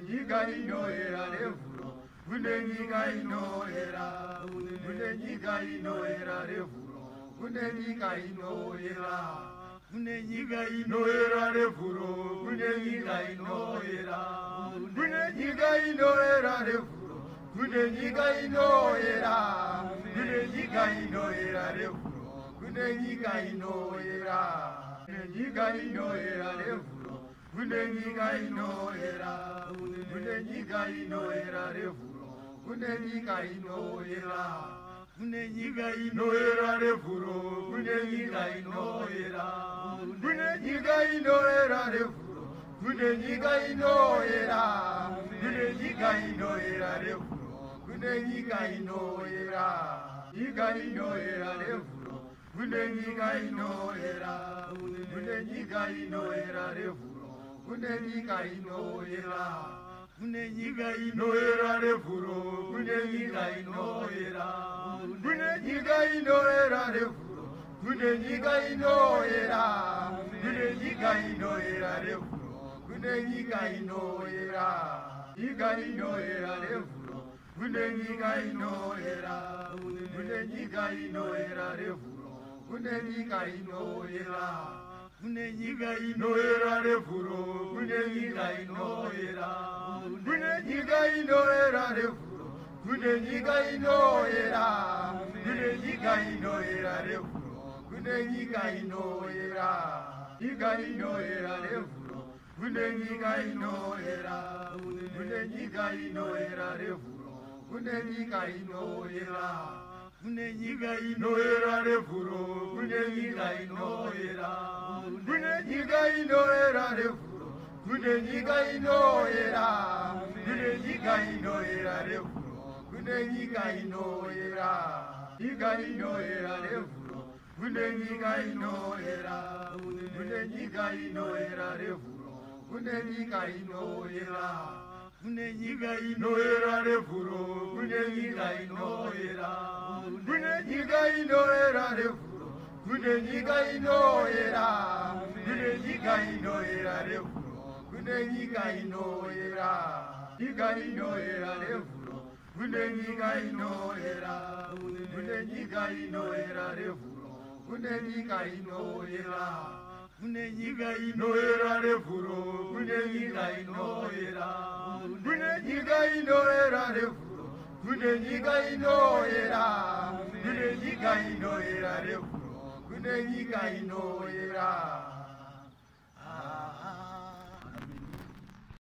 nyika inoera revhuro, kune nyika inoera, kune nyika inoera revhuro, kune nyika inoera, kune nyika inoera revhuro, kune nyika inoera, kune nyika inoera revhuro, kune nyika inoera, kune nyika inoera revhuro, kune nyika inoera, kune nyika inoera revhuro, kune nyika inoera, kune nyika inoera revhuro, kune nyika inoera, kune nyika inoera revhuro, kune nyika inoera, kune nyika inoera revhuro, kune nyika inoera, kune nyika inoera revhuro, kune nyika inoera, nyika inoera revhuro, kune nyika inoera, kune nyika inoera revhuro, kune nyika inoera, kune nyika inoera revhuro, kune nyika inoera, kune nyika inoera revhuro, kune nyika inoera, kune nyika inoera revhuro, kune nyika inoera, nyika inoera revhuro, kune nyika inoera, kune nyika inoera revhuro, kune nyika inoera, kune nyika inoera revhuro, kune nyika inoera, kune nyika inoera revhuro, kune nyika inoera, kune nyika inoera revhuro, kune nyika inoera, nyika inoera revhuro, kune nyika inoera, kune nyika inoera revhuro, kune nyika inoera, kune nyika inoera revhuro, kune nyika inoera, kune nyika inoera revhuro, kune nyika inoera, kune nyika inoera revhuro, kune nyika inoera, nyika inoera revhuro, kune nyika inoera, kune nyika inoera revhuro, kune nyika inoera, kune nyika inoera revhuro, kune nyika inoera, kune nyika inoera revhuro, kune nyika inoera, kune nyika inoera revhuro, kune nyika inoera, nyika inoera revhuro, kune nyika inoera, kune nyika inoera revhuro, kune nyika inoera, kune nyika inoera revhuro, kune nyika inoera, kune nyika inoera revhuro, kune nyika inoera, kune nyika inoera revhuro, kune nyika inoera.